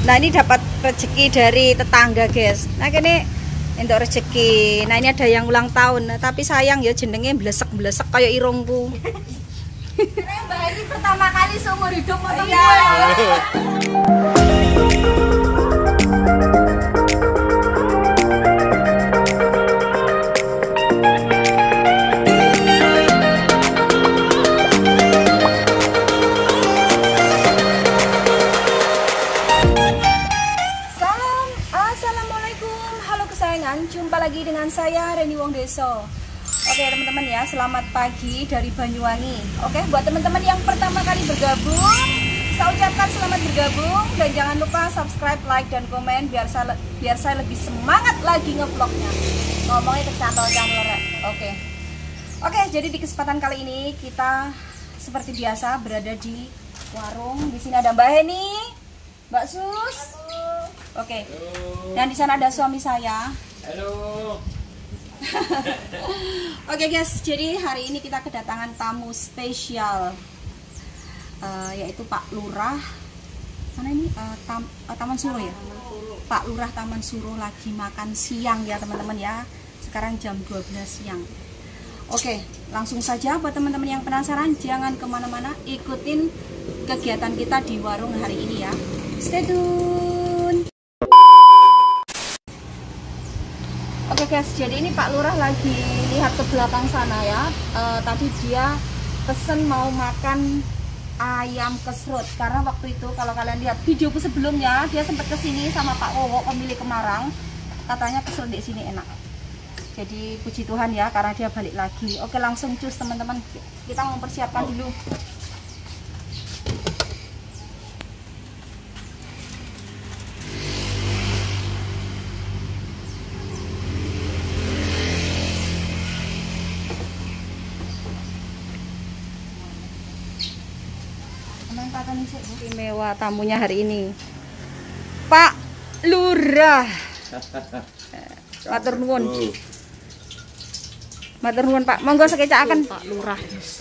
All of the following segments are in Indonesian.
Nah ini dapat rezeki dari tetangga guys. Nah ini untuk rezeki. Nah ini ada yang ulang tahun. Nah, tapi sayang ya jenenge blesek-blesek kayak irungku. Mbak ini pertama kali seumur hidup mau Iya. Assalamualaikum, halo kesayangan, jumpa lagi dengan saya Reni Wong Deso. Oke teman-teman ya, selamat pagi dari Banyuwangi. Oke, buat teman-teman yang pertama kali bergabung, saya ucapkan selamat bergabung dan jangan lupa subscribe, like dan komen biar saya lebih semangat lagi ngevlognya. Ngomongnya kecantol-cantol rek. Oke, jadi di kesempatan kali ini kita seperti biasa berada di warung. Di sini ada Mbak Heni, Mbak Sus. Oke. Dan di sana ada suami saya. Halo. Oke guys, jadi hari ini kita kedatangan tamu spesial, yaitu Pak Lurah. Mana ini? Taman Suruh ya? Pak Lurah Taman Suruh lagi makan siang ya teman-teman ya. Sekarang jam 12 siang. Oke, langsung saja buat teman-teman yang penasaran, jangan kemana-mana, ikutin kegiatan kita di warung hari ini ya. Stay tune. Oke guys, jadi ini Pak Lurah lagi lihat ke belakang sana ya. Tadi dia pesen mau makan ayam kesrut. Karena waktu itu kalau kalian lihat videoku sebelumnya, dia sempat kesini sama Pak Wowo, pemilik Kemarang. Katanya kesrut di sini enak. Jadi puji Tuhan ya, karena dia balik lagi. Oke, langsung cus teman-teman. Kita mempersiapkan dulu. Istimewa tamunya hari ini Pak Lurah. Matur nuwun. Matur nuwun Pak. Monggo sekecakaken Pak Lurah.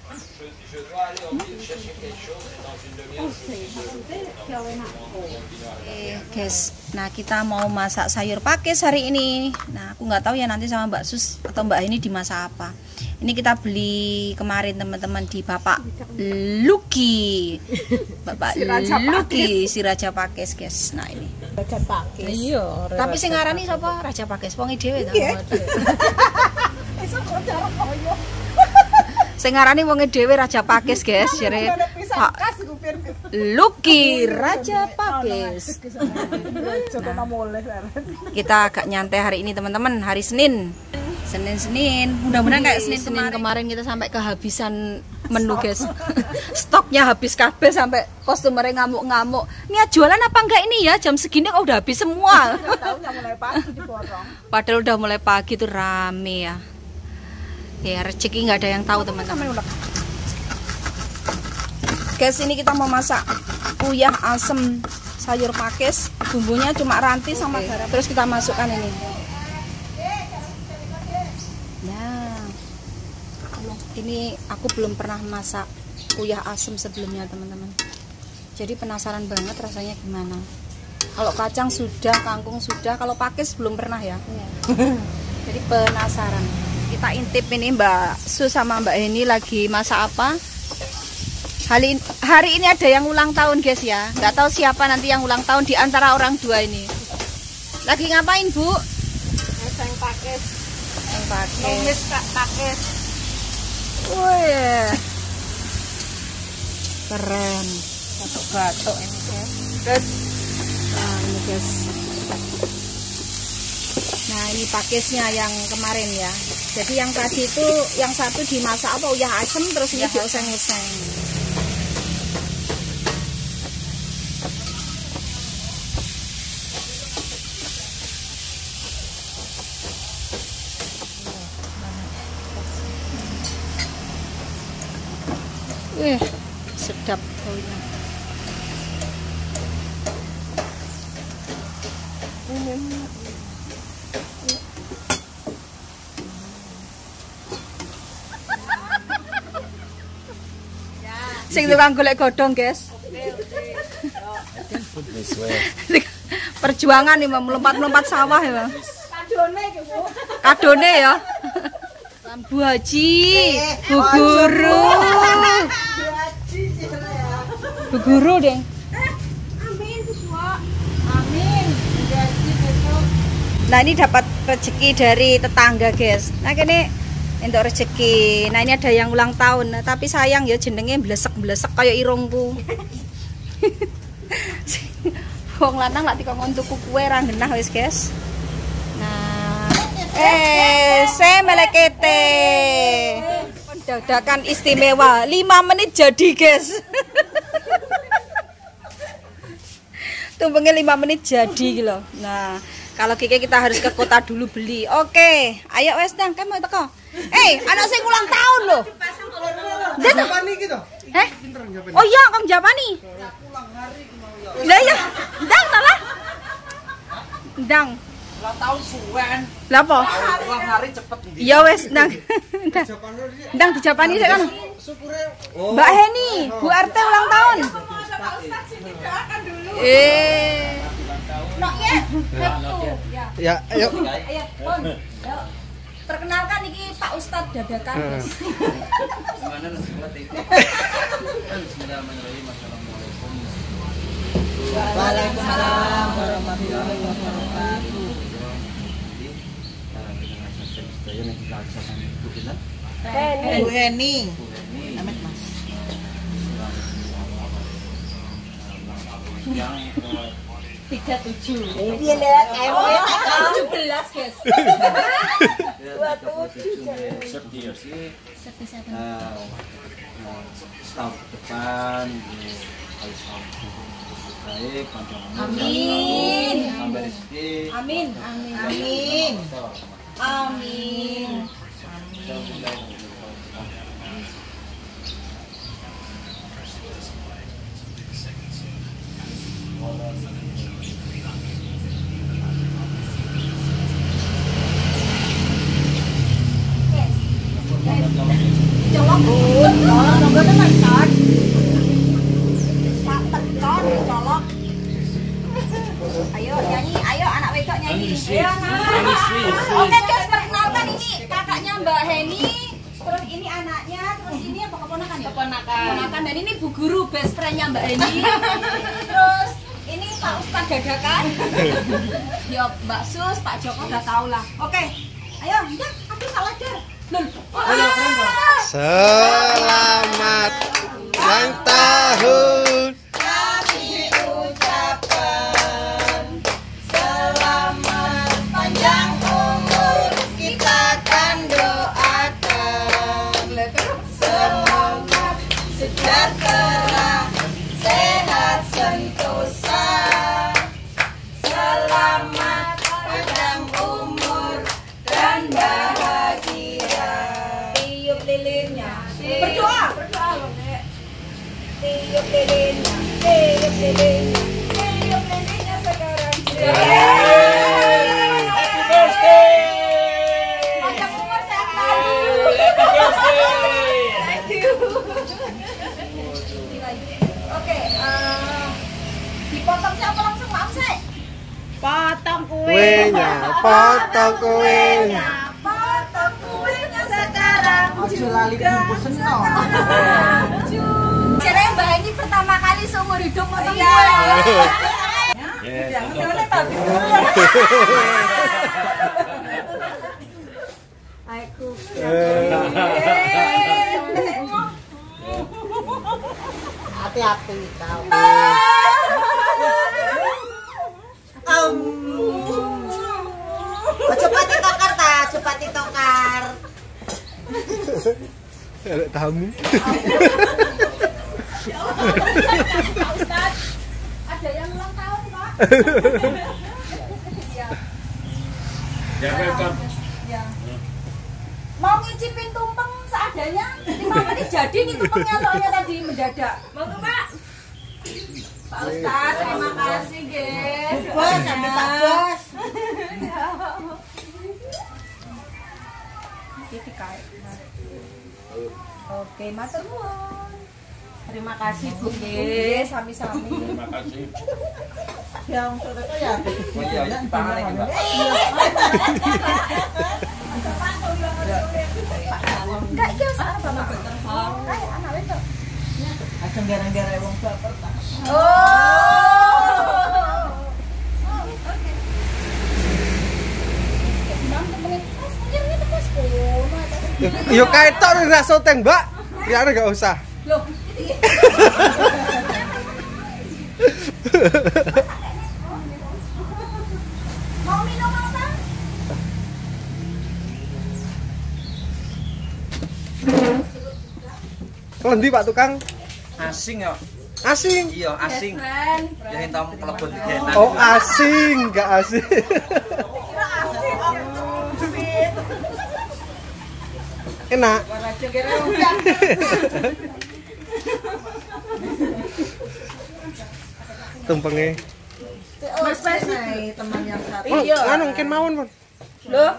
Guys, nah kita mau masak sayur pakis hari ini. Nah aku nggak tahu ya nanti sama Mbak Sus atau Mbak ini dimasak apa. Ini kita beli kemarin teman-teman di Bapak Luki. Bapak Luki si Raja Pakis guys. Nah ini Raja Pakis. Iya. Tapi sing ngarani sapa? Raja Pakis. Wong dhewe ta. Sing ngarani wong dhewe Raja Pakis guys. Jare Pak Luki Raja Pakis. Kita agak nyantai hari ini teman-teman, hari Senin. Senin. Mudah-mudahan kayak Senin kemarin kita sampai kehabisan menu guys. Stoknya habis kabeh sampai customer-nya ngamuk-ngamuk. Niat jualan apa enggak ini ya? Jam segini kok udah habis semua. Padahal udah mulai pagi tuh rame ya. Ya rezeki nggak ada yang tahu teman-teman. Guys, ini kita mau masak uyah asem sayur pakis. Bumbunya cuma ranti sama garam. Terus kita masukkan ini. Ini aku belum pernah masak uyah asem sebelumnya teman-teman. Jadi penasaran banget rasanya gimana. Kalau kacang sudah, kangkung sudah, kalau pakis belum pernah ya. Jadi penasaran. Kita intip ini Mbak Su sama Mbak Heni lagi masak apa. Hari ini ada yang ulang tahun guys ya. Nggak tahu siapa nanti yang ulang tahun di antara orang dua ini. Lagi ngapain Bu? Masang pakis. Numis pakis. Wih, Keren. Batuk-batuk ini guys. terus Nah ini guys. Nah ini pakisnya yang kemarin ya. Jadi yang tadi itu yang satu dimasak apa uyah asem, terus ini dioseng-oseng. Sedap baunya. Sing tukang golek godhong, guys. This way. Perjuangan nih, melompat-lompat sawah ya. Kadone ya. Bu Haji, Bu Guru. Bu Guru, Deng. Amin, Bu. Amin. Nah, ini dapat rezeki dari tetangga, guys. Nah, kene untuk rezeki. Nah, ini ada yang ulang tahun. Nah, tapi sayang ya jenenge blesek-blesek kayak irungku. Wong lanang lak dikon tuku kue ra genah wis, guys. Nah, melekete. Dadakan istimewa 5 menit jadi, guys. Tumpengnya 5 menit jadi gitu loh. Nah, kalau Kiki kita harus ke kota dulu beli. Oke, ayo wes Dang, kamu teko. Anak saya ulang tahun loh. Japani gitu. Oh iya, Kang Japani. Lah ya, Dang salah. Dang. Ulang tahun suwen. Lah apa? Ulang hari cepet ndi. Ya wes Dang. Dang di Japani sik kan. Mbak Heni, Bu RT ulang tahun. Nok ya. Ya, ayo. Ayo, Pon. Yuk. Perkenalkan iki Pak Ustadz dadakan. Gimana sekolah itu? Bismillahirrahmanirrahim. Assalamualaikum. Waalaikumsalam warahmatullahi wabarakatuh. Bu Heni. Amet Mas. Yang 37. Iya lihat kayak 17, guys. 27 sih. Setahun ke depan harus baik, panjang umur, Amin. tambah rezeki. Amin. Amin. Amin. Colok bun, nunggu teman kan? Pak tekon colok. Ayo nyanyi, ayo anak wedok nyanyi. Oke guys, perkenalkan ini kakaknya Mbak Heni. Terus ini anaknya, terus ini apa keponakan ya? Keponakan. Dan ini Bu Guru, best friendnya Mbak Heni. Terus ini Pak Ustadz dadakan. Yo Mbak Sus, Pak Joko udah tau lah. Oke, ayo, ya, aku salah der. Selamat ulang tahun. Kami ucapkan selamat panjang umur, kita kan doakan selamat sejahtera, sehat sentosa, selamat panjang umur dan bahagia. Tiup lilinnya, berdoa loh Nek. Tiup lilinnya, tiup lilinnya, tiup lilinnya sekarang. Happy birthday. Panjang umur sehat selalu. Happy birthday. Thank you. Oke, dipotong siapa langsung maaf sih? Potong Kuenya, potong kuenya. Potong kuenya sekarang. Ojo lali bungkus seno. Jadi Mbak Heni pertama kali seumur hidup potong kue. Aku. Hati-hati kau. Cepat ditokar ta, cepat ditokar. Ada tamu. Pak Ustadz, ada yang ulang tahun Pak. Ya, welcome. Ya. Mau ngicipin tumpeng seadanya, 5 menit jadi nih tumpengnya soalnya tadi mendadak. Mau tuh Pak? Pak Ustadz, terima kasih guys. Bos, sampai Pak Bos. Oke, matur nuwun. Terima kasih Bu. Nggih, sami-sami. Terima kasih. Yang saudara ya. Oh iya, tangan lagi, Mbak. Enggak iki wis arep Bapak. Kayak anak wedok. Ajeng gara-gara wong baper tak. Yo kae tok ora syuting, Mbak. Ya enggak usah. Loh, mau minum apa? Kelendi Pak tukang? Asing ya. Asing. Iya, asing. Ya hitam kelebon digenan. Oh, asing, enggak asing. Enak. Tumpenge. Mas teman yang satu. Oh, anu mungkin mawon, Pon. Loh,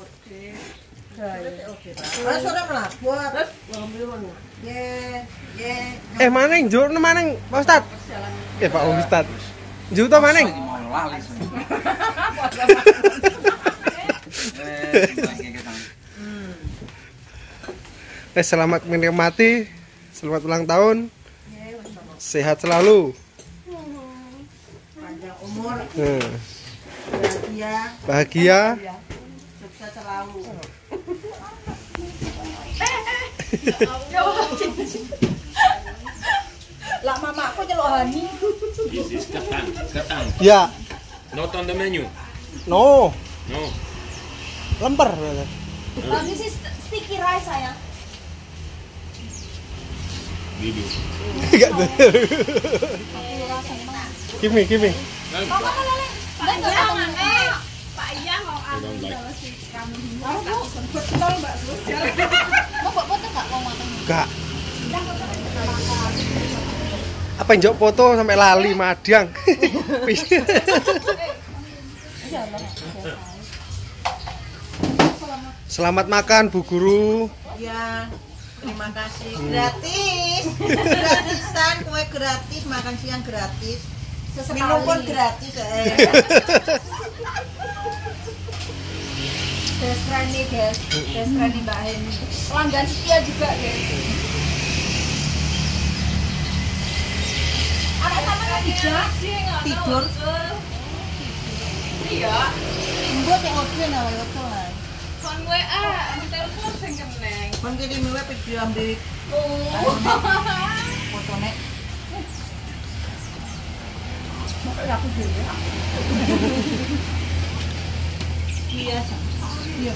Ah, sore melabur. Ye. Maning, njur maning, Pak Ustad. Pak Ustad. Njur to maning. Lagi mau lali. Selamat menikmati. Selamat ulang tahun. Sehat selalu. Panjang umur, bahagia, Bahagia. sukses selalu. lah mamaku nyelok Hani. This is ketan. Ya. Not on the menu. No. No. Lemper. Ini sih sticky rice sayang. Video. Enggak tuh. Kimi. Mama lele. Enggak jangan. Pak Iya mau I don't like. mau buat foto enggak mau makan? Enggak. Apa yang jawab foto sampai lali madang. Selamat makan Bu Guru. Ya, terima kasih. Gratis. Gratisan, kue gratis, makan siang gratis. Minum pun gratis. Best friend nih guys, best friend nih Mbak Heni. Pelanggan setia juga guys. Anak sama lagi Tidur. Iya. Mbok yang oke nah wae to. Kon WA, telepon sing keneng. Kon kirim wae video ambil fotone. Aku dulu. Iya. Iya.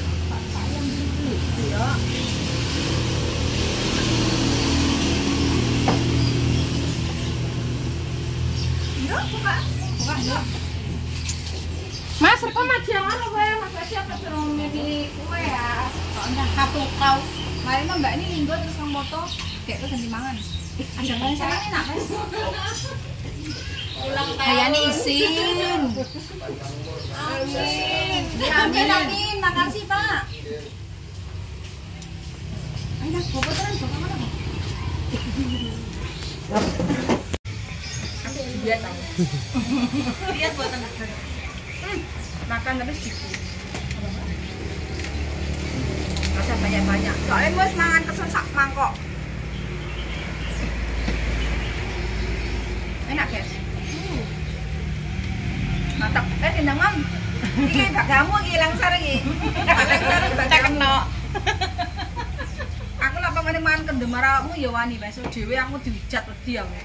Mas, kok majangan apa ya? Mas siapa suruh milih kue ya? Soalnya satu kau. Kemarin mah Mbak ini minggu terus nang moto kayak tuh ganti mangan. Ada yang sama enak Mas. Kayaknya isin. Amin. Makasih Pak. Ayo, bobo terus, bobo mana? Lihat buatan Makan tapi sedikit. Rasa banyak-banyak. Soalnya gue mangan kesen sak mangkok. Enak guys. Mantap. Gendang Mam. Iki gak kamu iki langsar iki. Langsar baca kena. Aku lek pamane mangan kendemaramu ya wani besok dhewe aku diwijat wedi aku.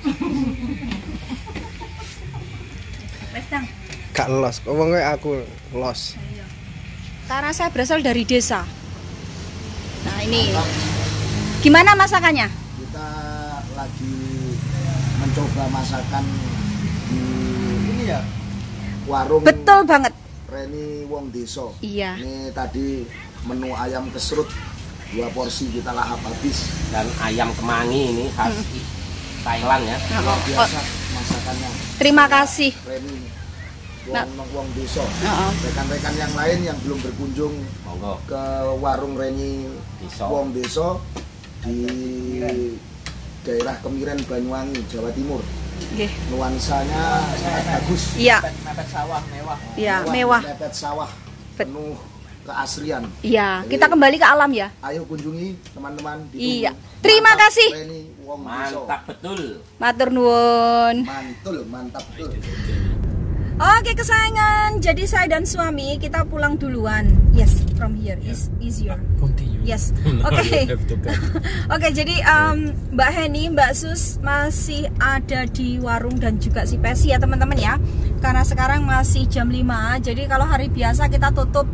Wes Dang. Gak los, ngomongnya aku los. Karena saya berasal dari desa. Nah ini, gimana masakannya? Kita lagi mencoba masakan di ini ya, warung Betul banget. Reni Wong Deso. Iya. Ini tadi menu ayam kesrut 2 porsi kita lahap habis. Dan ayam kemangi ini khas Thailand ya. Luar biasa masakannya. Terima kasih. Reni Nah. Wong Deso. Heeh. Rekan-rekan yang lain yang belum berkunjung Monggo. ke warung Reni Deso. Wong Deso di daerah Kemiren, Banyuwangi, Jawa Timur. Nggih. Nuansanya sangat bagus. Iya. Mepet sawah mewah. Iya, mewah. Mepet sawah, penuh keaslian. Iya, Jadi, kita kembali ke alam ya. Ayo kunjungi teman-teman. Iya. Terima Mantap, kasih. Reni Wong Deso. Mantap betul. Matur nuwun. Mantul, mantap betul. Oke kesayangan, jadi saya dan suami kita pulang duluan. Yes, from here is easier. Continue. Yes, No, oke. you have to cut. Oke, jadi Mbak Heni, Mbak Sus masih ada di warung dan juga si Pesi ya teman-teman ya. Karena sekarang masih jam 5, jadi kalau hari biasa kita tutup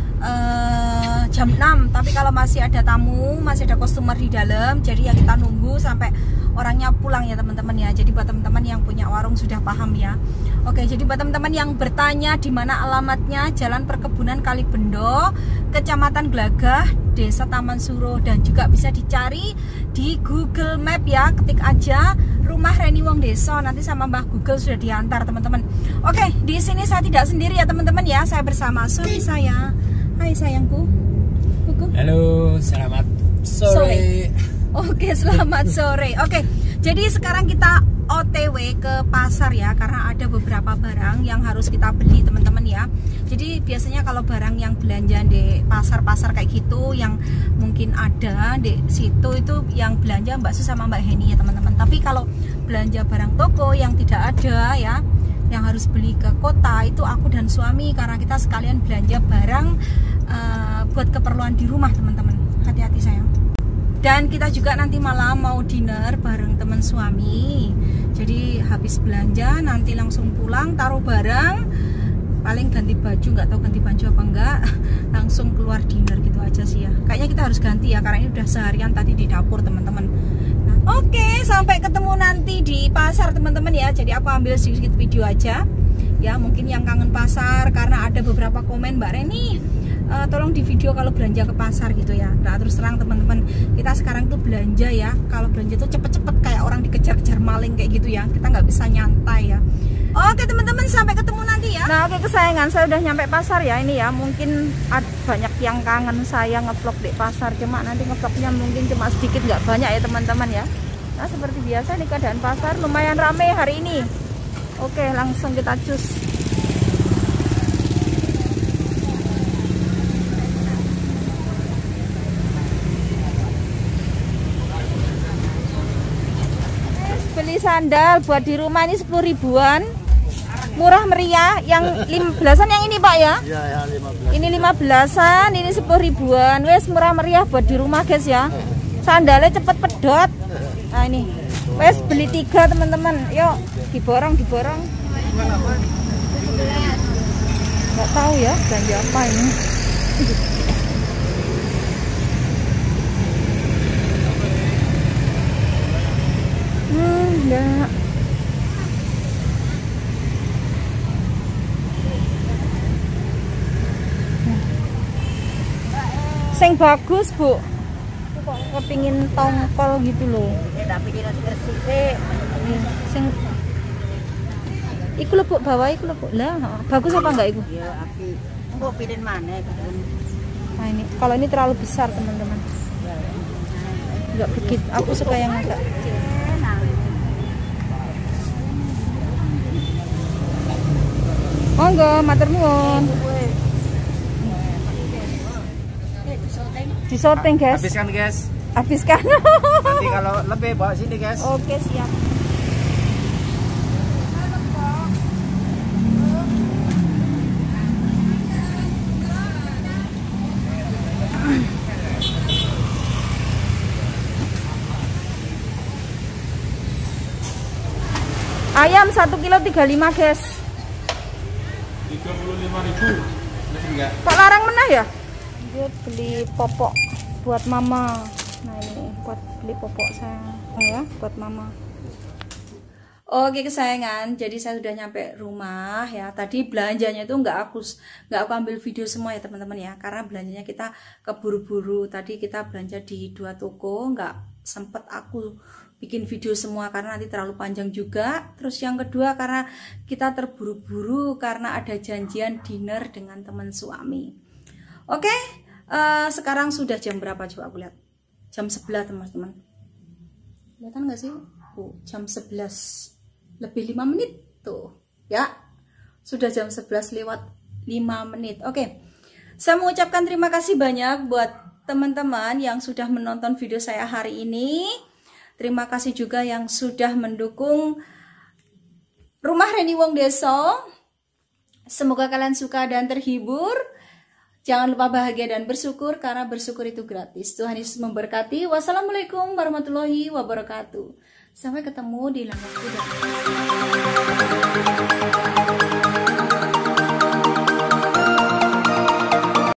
jam 6. Tapi kalau masih ada tamu, masih ada customer di dalam, jadi ya kita nunggu sampai orangnya pulang ya teman-teman ya. Jadi buat teman-teman yang punya warung sudah paham ya. Oke, jadi buat teman-teman yang bertanya di mana alamatnya, Jalan Perkebunan Kalibendo, Kecamatan Glagah, Desa Taman Suruh, dan juga bisa dicari di Google Map ya. Ketik aja rumah Reni Wong Deso, nanti sama Mbah Google sudah diantar teman-teman. Oke, di sini saya tidak sendiri ya teman-teman ya. Saya bersama suami saya. Hai sayangku. Kuku. Halo, selamat sore. Oke, selamat sore. Oke, jadi sekarang kita OTW ke pasar ya, karena ada beberapa barang yang harus kita beli teman-teman ya. Jadi biasanya kalau barang yang belanja di pasar-pasar kayak gitu, yang mungkin ada di situ, itu yang belanja Mbak Sus sama Mbak Heni ya teman-teman. Tapi kalau belanja barang toko yang tidak ada ya, yang harus beli ke kota, itu aku dan suami, karena kita sekalian belanja barang buat keperluan di rumah teman-teman. Hati-hati sayang. Dan kita juga nanti malam mau dinner bareng teman suami. Jadi habis belanja nanti langsung pulang, taruh barang, paling ganti baju, nggak tahu ganti baju apa enggak, langsung keluar dinner gitu aja sih ya. Kayaknya kita harus ganti ya, karena ini udah seharian tadi di dapur teman-teman. Nah, oke, sampai ketemu nanti di pasar teman-teman ya. Jadi aku ambil sedikit video aja ya, mungkin yang kangen pasar, karena ada beberapa komen Mbak Reni, tolong di video kalau belanja ke pasar gitu ya. Nah terus terang teman-teman, kita sekarang tuh belanja ya, kalau belanja tuh cepet-cepet kayak orang dikejar-kejar maling kayak gitu ya, kita nggak bisa nyantai ya. Oke teman-teman, sampai ketemu nanti ya. Nah oke kesayangan, saya udah nyampe pasar ya ini ya. Mungkin banyak yang kangen saya ngevlog di pasar, cuma nanti ngevlognya mungkin cuma sedikit, nggak banyak ya teman-teman ya. Nah seperti biasa nih keadaan pasar lumayan rame hari ini. Oke, langsung kita cus. Beli sandal buat di rumah ini 10 ribuan, murah meriah. Yang 15-an yang ini Pak ya? Iya ya, 15. Ini 15-an, ini 10 ribuan. Wes murah meriah buat di rumah guys ya. Sandalnya cepet pedot. Nah ini, wes beli 3 teman-teman. Yuk diborong. Nggak tahu ya belanja apa ini. Enggak. Sing bagus Bu, kok kepingin tongkol gitu loh. Tapi kita bersih. Sing iku lho Bu, bawa iku lho Bu. Lah, bagus apa enggak iku? Ya, api. Kok pilih mana itu? Nah ini, kalau ini terlalu besar teman-teman. Enggak begitu. Aku suka yang agak kecil. Monggo, matur nuwun. Disorting guys. Habiskan guys. Habiskan. Nanti kalau lebih bawa sini guys. Oke siap. Ayam 1 kilo 35 guys. 35.000. Masih enggak? Kok larang menah ya? Dia beli popok buat mama. Nah ini buat beli popok saya ya, buat mama. Oke kesayangan, jadi saya sudah nyampe rumah ya. Tadi belanjanya itu nggak aku ambil video semua ya teman-teman ya, karena belanjanya kita keburu-buru. Tadi kita belanja di 2 toko, nggak sempet aku bikin video semua karena nanti terlalu panjang juga. Terus yang kedua karena kita terburu-buru karena ada janjian dinner dengan teman suami. Oke, sekarang sudah jam berapa coba aku lihat? Jam 11 teman-teman. Kelihatan nggak sih? Jam 11 lebih 5 menit tuh ya, sudah jam 11 lewat 5 menit. Oke, saya mengucapkan terima kasih banyak buat teman-teman yang sudah menonton video saya hari ini. Terima kasih juga yang sudah mendukung Rumah Reni Wong Deso. Semoga kalian suka dan terhibur. Jangan lupa bahagia dan bersyukur, karena bersyukur itu gratis. Tuhan Yesus memberkati. Wassalamualaikum warahmatullahi wabarakatuh. Sampai ketemu di lain waktu.